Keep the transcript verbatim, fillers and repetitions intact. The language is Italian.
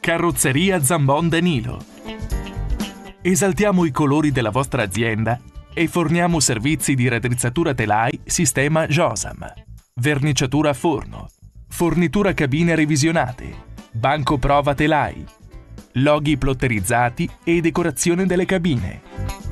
Carrozzeria Zambon Danilo. Esaltiamo i colori della vostra azienda e forniamo servizi di raddrizzatura telai sistema Josam, verniciatura a forno, fornitura cabine revisionate, banco prova telai, loghi plotterizzati e decorazione delle cabine.